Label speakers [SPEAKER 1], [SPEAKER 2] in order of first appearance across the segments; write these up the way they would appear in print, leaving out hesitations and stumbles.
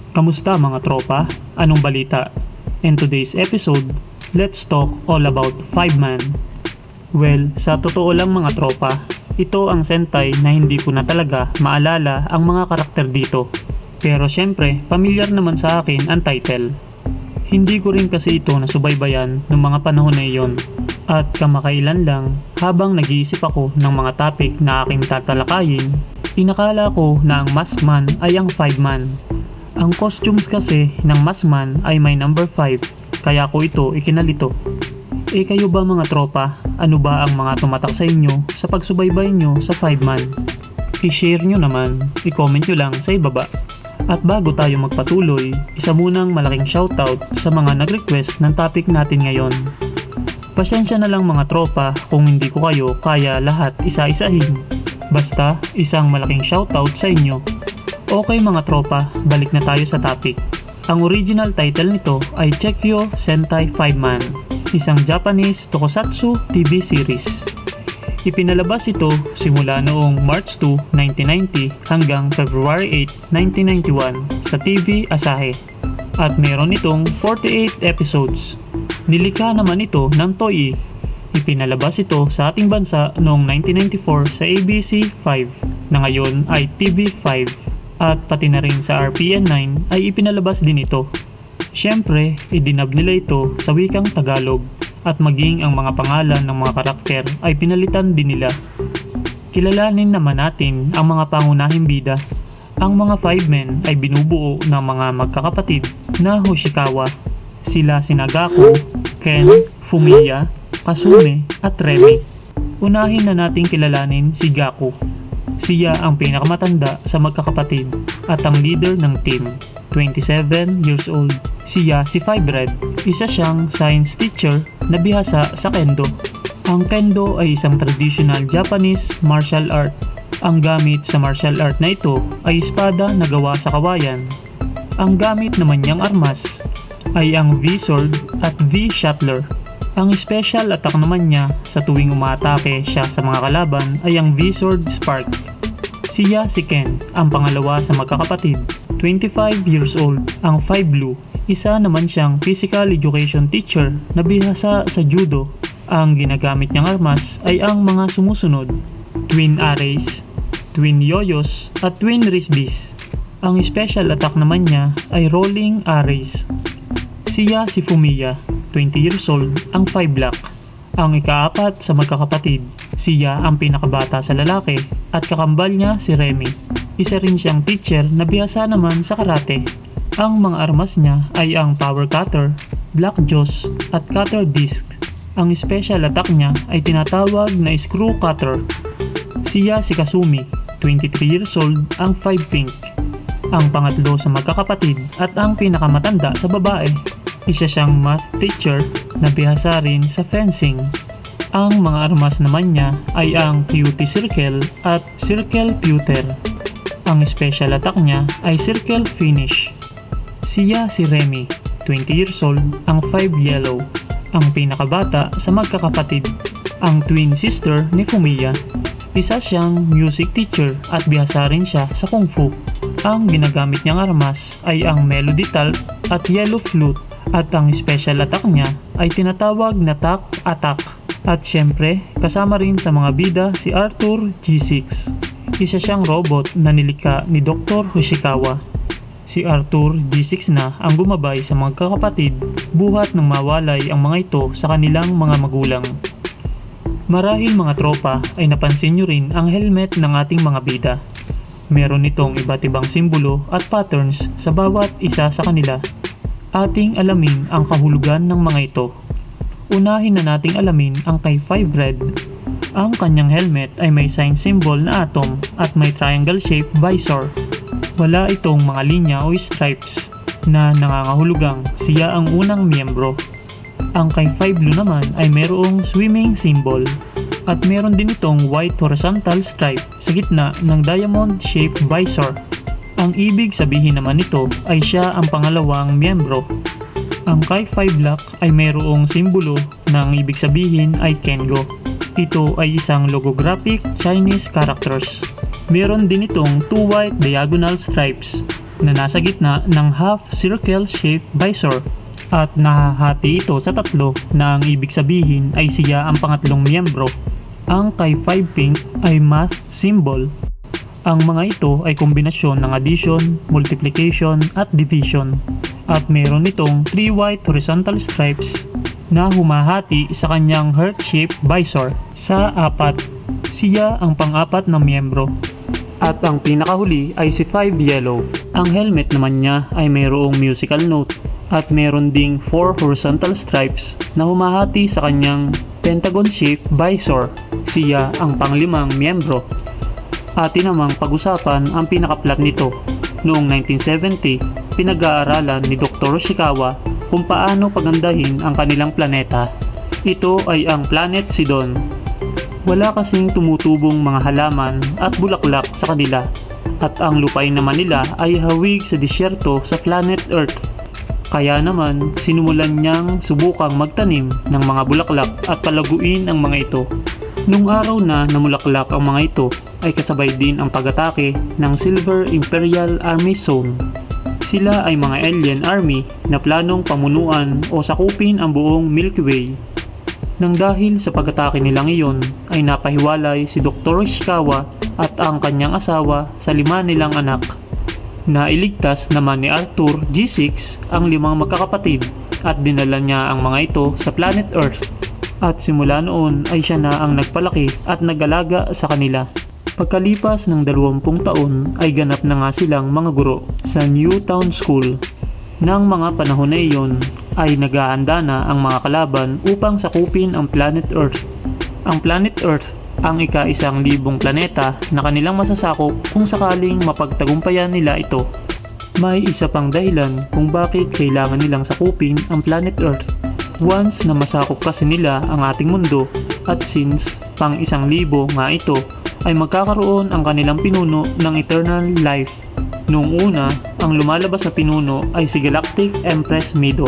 [SPEAKER 1] Kamusta mga tropa? Anong balita? In today's episode, let's talk all about Fiveman. Well, sa totoo lang mga tropa, ito ang Sentai na hindi ko na talaga maalala ang mga karakter dito. Pero syempre, pamilyar naman sa akin ang title. Hindi ko rin kasi ito nasubaybayan noong mga panahon na iyon. At kamakailan lang, habang nag-iisip ako ng mga topic na aking tatalakayin, inakala ko na ang Maskman ay ang Fiveman. Ang costumes kasi ng Maskman ay may number 5, kaya ko ito ikinalito. Kayo ba mga tropa, ano ba ang mga tumatak sa inyo sa pagsubaybay nyo sa Fiveman? I-share nyo naman, i-comment nyo lang sa ibaba. At bago tayo magpatuloy, isa munang malaking shoutout sa mga nag-request ng topic natin ngayon. Pasensya na lang mga tropa kung hindi ko kayo kaya lahat isa-isahin. Basta, isang malaking shoutout sa inyo. Okay mga tropa, balik na tayo sa topic. Ang original title nito ay Chikyuu Sentai Fiveman, isang Japanese tokusatsu TV series. Ipinalabas ito simula noong March 2, 1990 hanggang February 8, 1991 sa TV Asahi. At meron itong 48 episodes. Nilikha naman ito ng Toei. Ipinalabas ito sa ating bansa noong 1994 sa ABC 5 na ngayon ay TV5 at pati na rin sa RPN 9 ay ipinalabas din ito. Siyempre, idinab nila ito sa wikang Tagalog at maging ang mga pangalan ng mga karakter ay pinalitan din nila. Kilalanin naman natin ang mga pangunahing bida. Ang mga Fivemen ay binubuo ng mga magkakapatid na Hoshikawa. Sila sina Gaku, Ken, Fumiya, Kasume at Remy. Unahin na nating kilalanin si Gaku. Siya ang pinakamatanda sa magkakapatid at ang leader ng team. 27 years old. Siya si Fivered. Isa siyang science teacher na bihasa sa Kendo. Ang Kendo ay isang traditional Japanese martial art. Ang gamit sa martial art na ito ay espada na gawa sa kawayan. Ang gamit naman niyang armas ay ang V-sword at V-shuttler. Ang special attack naman niya sa tuwing umaatake siya sa mga kalaban ay ang V-sword spark. Siya si Ken, ang pangalawa sa magkakapatid. 25 years old, ang Five Blue. Isa naman siyang physical education teacher na bihasa sa judo. Ang ginagamit niyang armas ay ang mga sumusunod: twin arrays, twin yoyos at twin risbis. Ang special attack naman niya ay rolling arrays. Siya si Fumiya, 20 years old, ang Five Black. Ang ikaapat sa magkakapatid. Siya ang pinakabata sa lalaki at kakambal niya si Remy. Isa rin siyang teacher na bihasa naman sa karate. Ang mga armas niya ay ang power cutter, black jaws at cutter disc. Ang special attack niya ay tinatawag na screw cutter. Siya si Kasumi, 23 years old, ang Five Pink. Ang pangatlo sa magkakapatid at ang pinakamatanda sa babae. Isa siyang math teacher na bihasa rin sa fencing. Ang mga armas naman niya ay ang Cutie Circle at Circle Pewter. Ang special attack niya ay Circle Finish. Siya si Remy, 20 years old, ang Five Yellow. Ang pinakabata sa magkakapatid. Ang twin sister ni Fumiya. Isa siyang music teacher at bihasa rin siya sa Kung Fu. Ang ginagamit niyang armas ay ang Melody Talp at Yellow Flute. At ang special attack niya ay tinatawag na Tack Attack. At syempre, kasama rin sa mga bida si Arthur G6. Isa siyang robot na nilikha ni Dr. Hoshikawa. Si Arthur G6 na ang gumabay sa mga kakapatid buhat nang mawalay ang mga ito sa kanilang mga magulang. Marahil mga tropa ay napansin nyo rin ang helmet ng ating mga bida. Meron itong iba't ibang simbolo at patterns sa bawat isa sa kanila. Ating alamin ang kahulugan ng mga ito. Unahin na nating alamin ang kay Five Red. Ang kanyang helmet ay may sign symbol na atom at may triangle shape visor. Wala itong mga linya o stripes na nangangahulugang siya ang unang miyembro. Ang kay Five Blue naman ay mayroong swimming symbol at meron din itong white horizontal stripe sa gitna ng diamond shape visor. Ang ibig sabihin naman nito ay siya ang pangalawang miyembro. Ang kay Five Black ay mayroong simbolo na ang ibig sabihin ay Kengo. Ito ay isang logographic Chinese characters. Meron din itong two white diagonal stripes na nasa gitna ng half-circle shaped visor at nahahati ito sa tatlo na ang ibig sabihin ay siya ang pangatlong miyembro. Ang kay 5 pink ay math symbol. Ang mga ito ay kombinasyon ng addition, multiplication at division. At meron itong 3 white horizontal stripes na humahati sa kanyang heart-shaped visor sa 4. Siya ang pang-4 na miyembro. At ang pinakahuli ay si 5 yellow. Ang helmet naman niya ay mayroong musical note at meron ding 4 horizontal stripes na humahati sa kanyang pentagon-shaped visor. Siya ang pang-5 miyembro. Atin namang pag-usapan ang pinaka-plot nito. Noong 1970, pinag-aaralan ni Dr. Ishikawa kung paano pagandahin ang kanilang planeta. Ito ay ang Planet Sidon. Wala kasing tumutubong mga halaman at bulaklak sa kanila at ang lupain naman nila ay hawig sa disyerto sa Planet Earth. Kaya naman sinumulan niyang subukang magtanim ng mga bulaklak at palaguin ang mga ito. Nung araw na namulaklak ang mga ito ay kasabay din ang pag-atake ng Silver Imperial Army Zone. Sila ay mga alien army na planong pamunuan o sakupin ang buong Milky Way. Nang dahil sa pag-atake nilang iyon ay napahiwalay si Dr. Ishikawa at ang kanyang asawa sa 5 nilang anak. Nailigtas naman ni Arthur G6 ang 5 magkakapatid at dinala niya ang mga ito sa Planet Earth. At simula noon ay siya na ang nagpalaki at nag-alaga sa kanila. Pagkalipas ng 20 taon ay ganap na nga silang mga guro sa Newtown School. Nang mga panahon na iyon ay nag-aanda na ang mga kalaban upang sakupin ang Planet Earth. Ang Planet Earth ang ika-1,000 planeta na kanilang masasakop kung sakaling mapagtagumpayan nila ito. May isa pang dahilan kung bakit kailangan nilang sakupin ang Planet Earth. Once na masakop kasi nila ang ating mundo at since pang 1,000 nga ito ay magkakaroon ang kanilang pinuno ng eternal life. Noong una, ang lumalabas na pinuno ay si Galactic Empress Mido.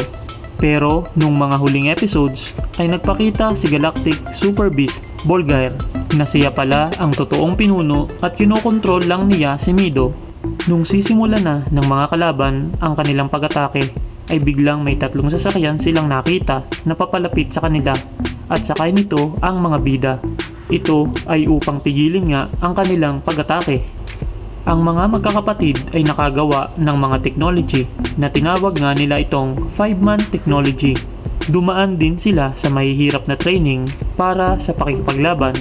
[SPEAKER 1] Pero nung mga huling episodes ay nagpakita si Galactic Super Beast Volgaire na siya pala ang totoong pinuno at kinokontrol lang niya si Mido. Nung sisimula na ng mga kalaban ang kanilang pag-atake ay biglang may 3 sasakyan silang nakita na papalapit sa kanila at sakay nito ang mga bida. Ito ay upang pigilin nga ang kanilang pag-atake. Ang mga magkakapatid ay nakagawa ng mga technology na tinawag nga nila itong Fiveman technology. Dumaan din sila sa mahihirap na training para sa pakikipaglaban.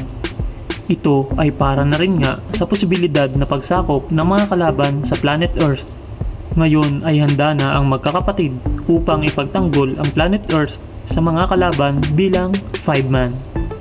[SPEAKER 1] Ito ay para na rin nga sa posibilidad na pagsakop ng mga kalaban sa Planet Earth. Ngayon ay handa na ang magkakapatid upang ipagtanggol ang Planet Earth sa mga kalaban bilang Fiveman.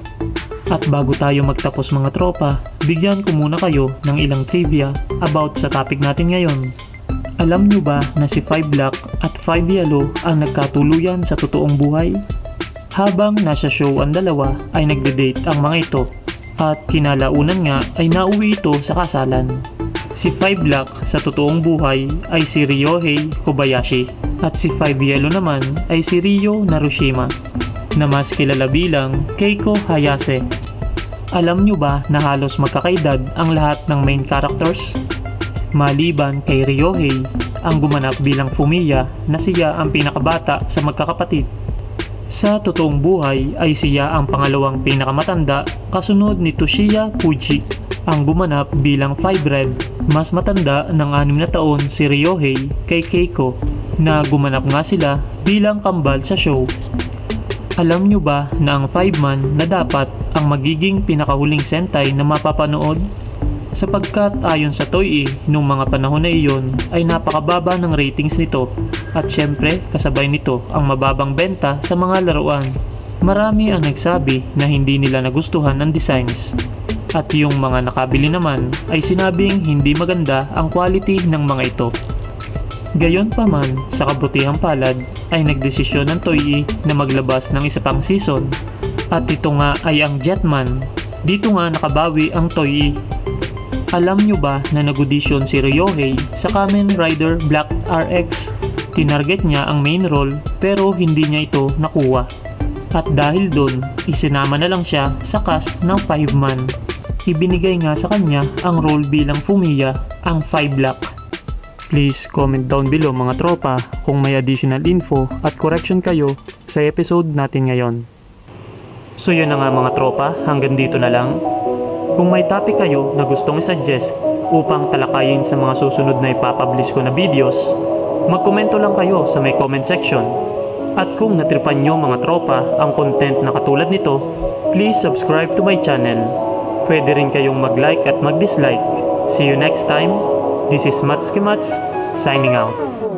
[SPEAKER 1] At bago tayo magtapos mga tropa, bigyan ko muna kayo ng ilang trivia about sa topic natin ngayon. Alam nyo ba na si 5 Black at 5 Yellow ang nagkatuluyan sa totoong buhay? Habang nasa show ang dalawa ay nagde-date ang mga ito at kinalaunan nga ay nauwi ito sa kasalan. Si 5 Black sa totoong buhay ay si Ryohei Kobayashi at si 5 Yellow naman ay si Ryo Narushima na mas kilala bilang Keiko Hayase. Alam nyo ba na halos magkakaedad ang lahat ng main characters? Maliban kay Ryohei, ang gumanap bilang Fumiya na siya ang pinakabata sa magkakapatid. Sa totoong buhay ay siya ang pangalawang pinakamatanda kasunod ni Toshiya Fuji. Ang gumanap bilang 5 Red, mas matanda ng 6 na taon si Ryohei kay Keiko na gumanap nga sila bilang kambal sa show. Alam nyo ba na ang Fiveman na dapat ang magiging pinakahuling Sentai na mapapanood? Sapagkat ayon sa Toei, nung mga panahon na iyon ay napakababa ng ratings nito at syempre kasabay nito ang mababang benta sa mga laruan. Marami ang nagsabi na hindi nila nagustuhan ang designs at yung mga nakabili naman ay sinabing hindi maganda ang quality ng mga ito. Gayonpaman, sa kabutihang palad ay nagdesisyon ng Toei na maglabas ng isa pang season at ito nga ay ang Jetman. Dito nga nakabawi ang Toei. Alam nyo ba na nag-audition si Ryohei sa Kamen Rider Black RX? Tinarget niya ang main role pero hindi niya ito nakuha. At dahil doon, isinama na lang siya sa cast ng Fiveman. Ibinigay nga sa kanya ang role bilang Fumiya, ang 5 Black. Please comment down below mga tropa kung may additional info at correction kayo sa episode natin ngayon. So yun na nga mga tropa, hanggang dito na lang. Kung may topic kayo na gustong i-suggest upang talakayin sa mga susunod na ipapublish ko na videos, magkomento lang kayo sa may comment section. At kung natripan nyo mga tropa ang content na katulad nito, please subscribe to my channel. Pwede rin kayong mag-like at mag-dislike. See you next time. This is Matsuki Mats, signing out.